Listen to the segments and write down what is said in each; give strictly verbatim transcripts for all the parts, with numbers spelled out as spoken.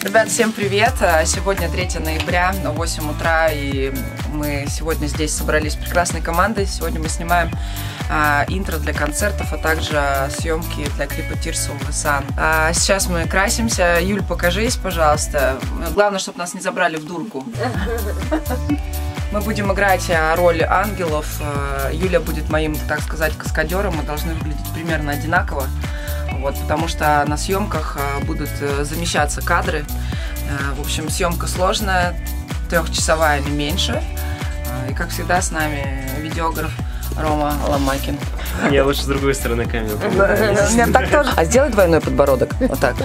Ребят, всем привет! Сегодня третье ноября, восемь утра, и мы сегодня здесь собрались прекрасной командой. Сегодня мы снимаем а, интро для концертов, а также съемки для клипа Tears of the Sun. А сейчас мы красимся. Юль, покажись, пожалуйста. Главное, чтобы нас не забрали в дурку. Мы будем играть роль ангелов. Юля будет моим, так сказать, каскадером. Мы должны выглядеть примерно одинаково. Вот, потому что на съемках будут замещаться кадры. В общем, съемка сложная, трехчасовая, не меньше. И, как всегда, с нами видеограф Рома Ломакин. Я лучше с другой стороны камеры. Нет, так тоже. А сделай двойной подбородок. Вот так.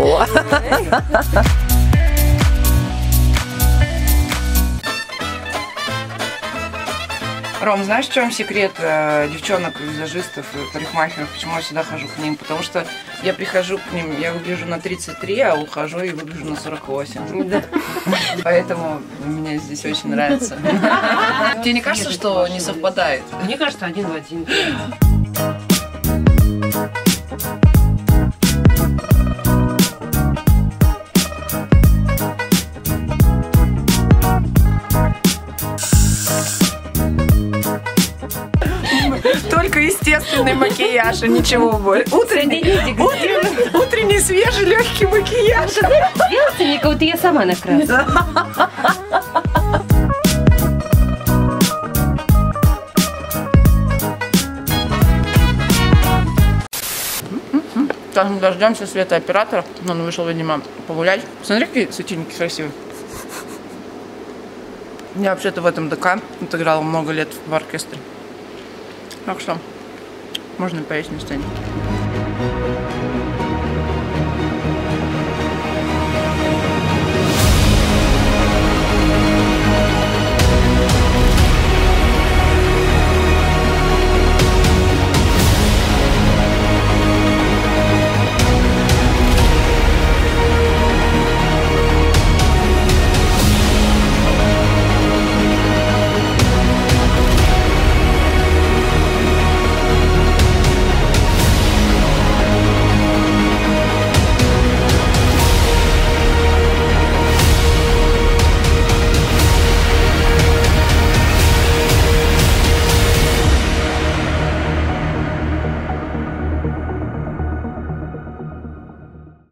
Ром, знаешь, в чем секрет э, девчонок, визажистов, парикмахеров, почему я всегда хожу к ним? Потому что я прихожу к ним, я выгляжу на тридцать три, а ухожу и выгляжу на сорок восемь. Да. Поэтому мне здесь очень нравится. Тебе не кажется, что не совпадает? Мне кажется, один в один. Только естественный макияж, и ничего больше. Утренний, утренний, утренний свежий легкий макияж. Делайте мне, как будто я сама накрасила. Сейчас мы дождемся света оператора. Он вышел, видимо, погулять. Смотри, какие светильники красивые. Я вообще-то в этом ДК отыграла много лет в оркестре. Так что можно поесть на сцене.